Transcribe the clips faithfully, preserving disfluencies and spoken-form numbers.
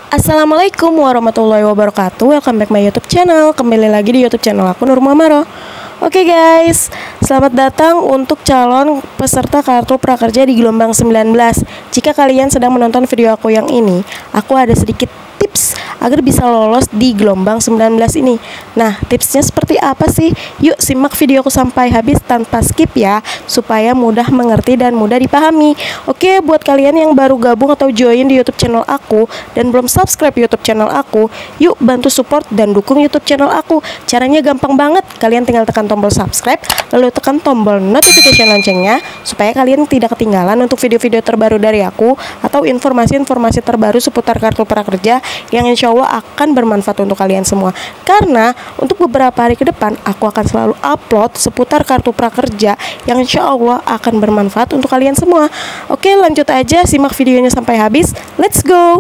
Assalamualaikum warahmatullahi wabarakatuh. Welcome back my YouTube channel. Kembali lagi di YouTube channel aku, Nur Muhammaro. Oke guys, selamat datang untuk calon peserta kartu prakerja di gelombang sembilan belas. Jika kalian sedang menonton video aku yang ini, aku ada sedikit tips agar bisa lolos di gelombang sembilan belas ini. Nah, tipsnya seperti apa sih? Yuk simak videoku sampai habis tanpa skip ya, supaya mudah mengerti dan mudah dipahami. Oke, buat kalian yang baru gabung atau join di YouTube channel aku dan belum subscribe YouTube channel aku, yuk bantu support dan dukung YouTube channel aku. Caranya gampang banget, kalian tinggal tekan tombol subscribe, lalu tekan tombol notification loncengnya, supaya kalian tidak ketinggalan untuk video-video terbaru dari aku atau informasi-informasi terbaru seputar kartu prakerja yang insya Allah akan bermanfaat untuk kalian semua. Karena untuk beberapa hari ke depan aku akan selalu upload seputar kartu prakerja yang insya Allah akan bermanfaat untuk kalian semua. Oke, lanjut aja, simak videonya sampai habis. Let's go.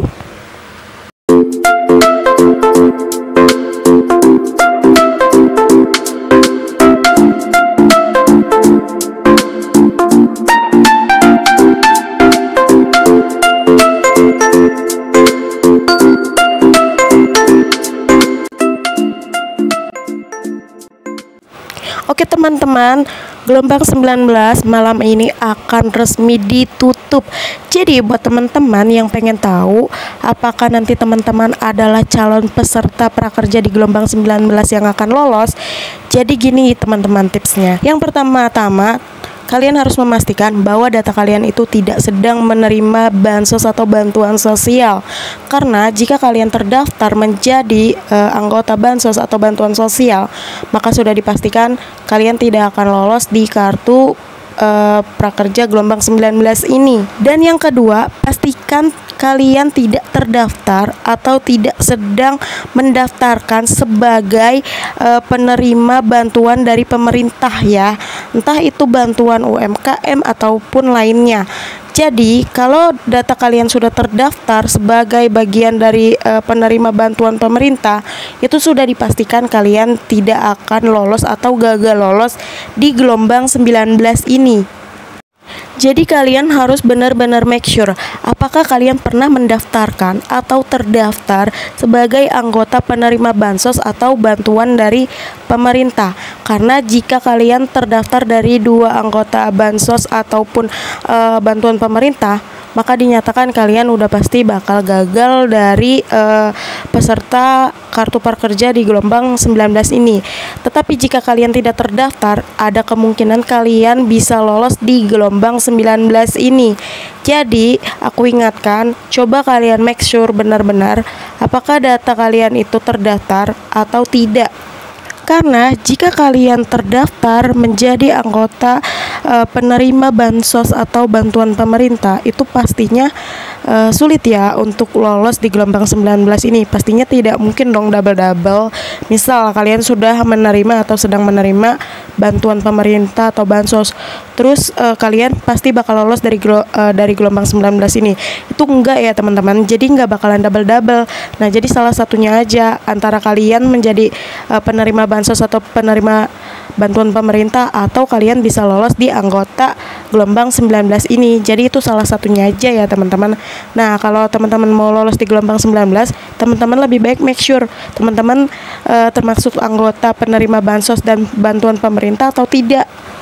Oke teman-teman, gelombang sembilan belas malam ini akan resmi ditutup. Jadi buat teman-teman yang pengen tahu apakah nanti teman-teman adalah calon peserta prakerja di gelombang sembilan belas yang akan lolos, jadi gini teman-teman tipsnya. Yang pertama-tama, kalian harus memastikan bahwa data kalian itu tidak sedang menerima bansos atau bantuan sosial. Karena jika kalian terdaftar menjadi uh, anggota bansos atau bantuan sosial, maka sudah dipastikan kalian tidak akan lolos di kartu uh, prakerja gelombang sembilan belas ini. Dan yang kedua, pastikan kalian tidak terdaftar atau tidak sedang mendaftarkan sebagai uh, penerima bantuan dari pemerintah ya, entah itu bantuan U M K M ataupun lainnya. Jadi kalau data kalian sudah terdaftar sebagai bagian dari uh, penerima bantuan pemerintah, itu sudah dipastikan kalian tidak akan lolos atau gagal lolos di gelombang sembilan belas ini. Jadi kalian harus benar-benar make sure apakah kalian pernah mendaftarkan atau terdaftar sebagai anggota penerima bansos atau bantuan dari pemerintah. Karena jika kalian terdaftar dari dua anggota bansos ataupun uh, bantuan pemerintah, maka dinyatakan kalian udah pasti bakal gagal dari uh, peserta kartu prakerja di gelombang sembilan belas ini. Tetapi jika kalian tidak terdaftar, ada kemungkinan kalian bisa lolos di gelombang sembilan belas ini. Jadi aku ingatkan, coba kalian make sure benar-benar apakah data kalian itu terdaftar atau tidak. Karena jika kalian terdaftar menjadi anggota uh, penerima bansos atau bantuan pemerintah, itu pastinya uh, sulit ya untuk lolos di gelombang sembilan belas ini. Pastinya tidak mungkin dong double-double. Misal kalian sudah menerima atau sedang menerima bantuan pemerintah atau bansos, terus uh, kalian pasti bakal lolos dari gelo, uh, dari gelombang sembilan belas ini. Itu enggak ya teman-teman. Jadi enggak bakalan double-double. Nah, jadi salah satunya aja antara kalian menjadi uh, penerima bansos atau penerima bantuan pemerintah, atau kalian bisa lolos di anggota gelombang sembilan belas ini. Jadi itu salah satunya aja ya teman-teman. Nah, kalau teman-teman mau lolos di gelombang sembilan belas, teman-teman lebih baik make sure teman-teman uh, termasuk anggota penerima bansos dan bantuan pemerintah atau tidak.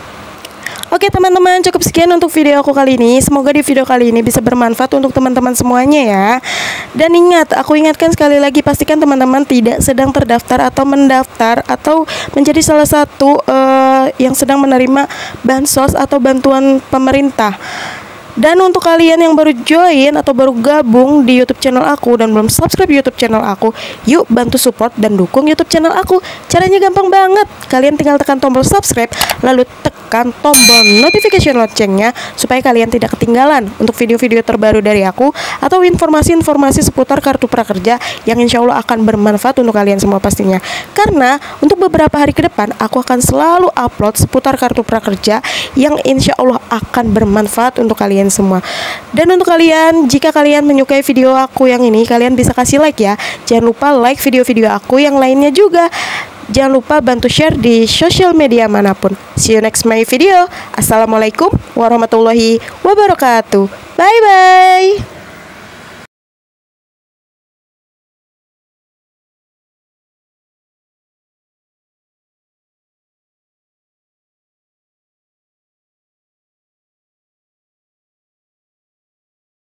Oke teman-teman, cukup sekian untuk video aku kali ini. Semoga di video kali ini bisa bermanfaat untuk teman-teman semuanya ya. Dan ingat, aku ingatkan sekali lagi, pastikan teman-teman tidak sedang terdaftar atau mendaftar atau menjadi salah satu uh, yang sedang menerima bansos atau bantuan pemerintah. Dan untuk kalian yang baru join atau baru gabung di YouTube channel aku dan belum subscribe YouTube channel aku, yuk bantu support dan dukung YouTube channel aku. Caranya gampang banget. Kalian tinggal tekan tombol subscribe, lalu tekan tombol notification loncengnya, supaya kalian tidak ketinggalan untuk video-video terbaru dari aku atau informasi-informasi seputar kartu prakerja yang insya Allah akan bermanfaat untuk kalian semua pastinya. Karena untuk beberapa hari ke depan aku akan selalu upload seputar kartu prakerja yang insya Allah akan bermanfaat untuk kalian semua. Dan untuk kalian, jika kalian menyukai video aku yang ini, kalian bisa kasih like ya. Jangan lupa like video-video aku yang lainnya juga. Jangan lupa bantu share di sosial media manapun. See you next my video. Assalamualaikum warahmatullahi wabarakatuh. Bye bye.